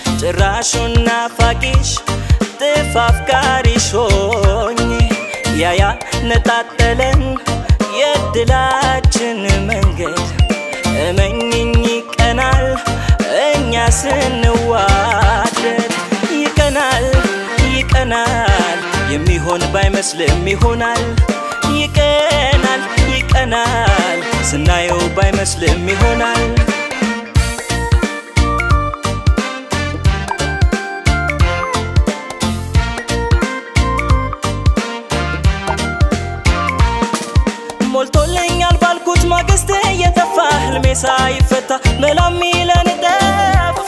ጭራሹን ናፋቂሽ ጥፍ አፍቃሪሽ ሆኜ ያያ ነጣጠለን የድላችን መንገድ እመኝኝ ይቀናል እኛ ስንዋደድ ይቀናል ይቀናል የሚሆን ባይመስልም ይሆናል ይቀናል ይቀናል ስናየው ባይመስልም ይሆናል ሞልቶልኛል ባልኩት ማግስት የጠፋ ህልሜ ሳይፈታ መላሚለን ጠፋ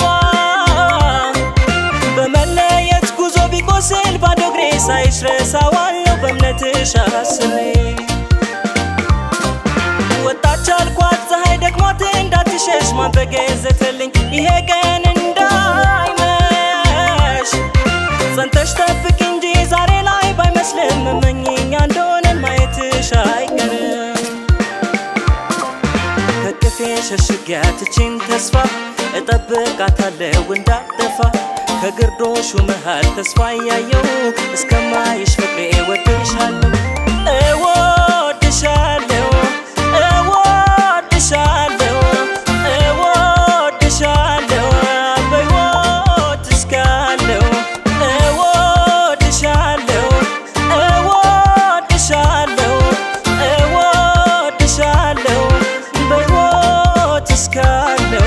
በመለየት ጉዞ ቢቆስል ባዶ እግሬ ሳይሽ ረሳዋለሁ በእምነትሽ አስሬ ወጣች አልኳት ፀሐይ ደክሞት እንዳትሸሽ ማን በገዘተልኝ ይሄ ቀን እንዳይመሽ ጸንተሽ ጠብቂ እንጂ ዛሬ ላይ ባይመስልም እመኚኝ እንደሆነን ማየትሽ አይቀርም ከቅፌ ሸሽጊያት እቺን ተስፋ እጠብቃታለሁ እንዳትጠፋ ከግርዶሹ መሃል ተስፋ ያየው እስከማይሽ ፍቅሬ እወድሻለሁ እወድሻለሁ እወድሻለሁ እወድሻለሁ በሕይወት እስካለሁ እወድሻለሁ እወድሻለሁ እወድሻለሁ በሕይወት እስካለሁ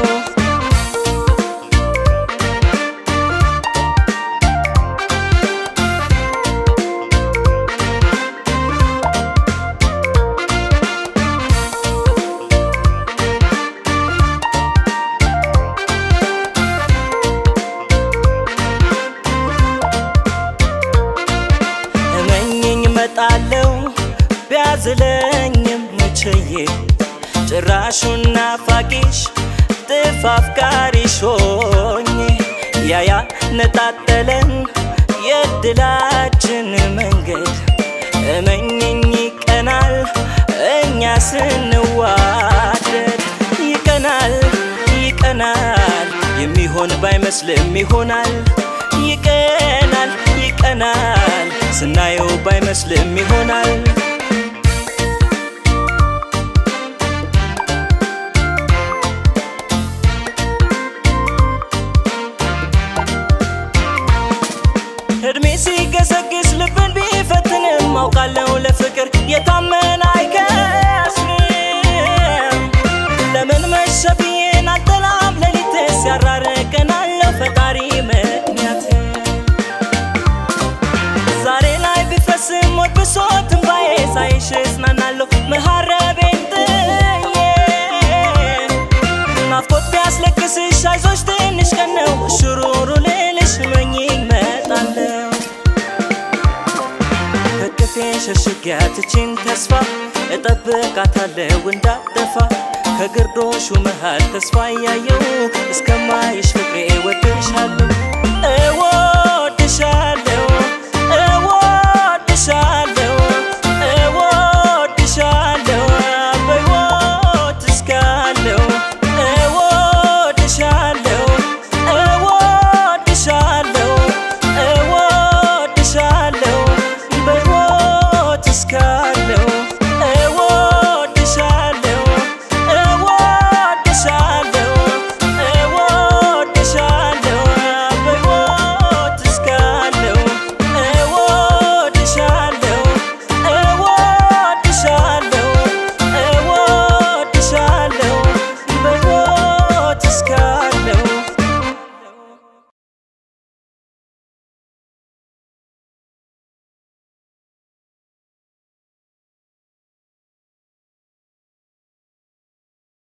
መጣለው ቢያዝለኝም መቼዬ ጭራሹን ናፋቂሽ ጥፍ አፍቃሪሽ ሆኜ ያያ ነጣጠለን የድላችን መንገድ እመኝኝ ይቀናል እኛ ስንዋደድ ይቀናል ይቀናል የሚሆን ባይመስልም ይሆናል ይቀናል ይቀናል ስናየው ባይመስልም ይሆናል እድሜ ሲገሰግስ ልብን ቢፈትንም አውቃለሁ ለፍቅር የታመነ አይከስርም ለምን መሸብዬን አልጠላም ሌሊትስ ያራርቀናለሁ ፈጣሪ ምክንያት ዛሬ ላይ ቢፈስም ሞት ብሶት እንባዬ ሳይሽ እጽናናለሁ መሃረቤን ጥዬ ናፍቆት ቢያስለቅስሽ አይዞሽ ትንሽ ቀን ነው ሽሩሩ ልልሽ እመኚኝ እመጣለሁ ከቅፌ ሸሽጊያት እቺን ተስፋ እጠብቃታለሁ እንዳትጠፋ ከግርዶሹ መሃል ተስፋ ያየው እስከማይሽ ፍቅሬ እወድሻለሁ